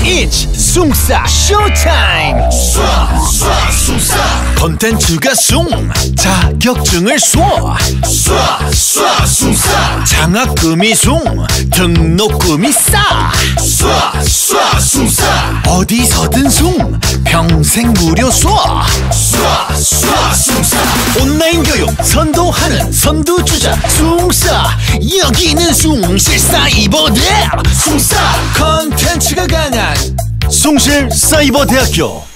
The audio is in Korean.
It's 숭싸 쇼타임. 쏴 숭싸 콘텐츠가 숭 자격증을 쏴 숭싸 장학금이 숭 등록금이 싸 쏴 숭싸 어디서든 숭 평생 무료 쏴 숭싸 온라인 교육 선도하는 선두주자 숭싸 여기는 숭실 사이버대 숭싸 콘텐츠가 강한 숭실 사이버대학교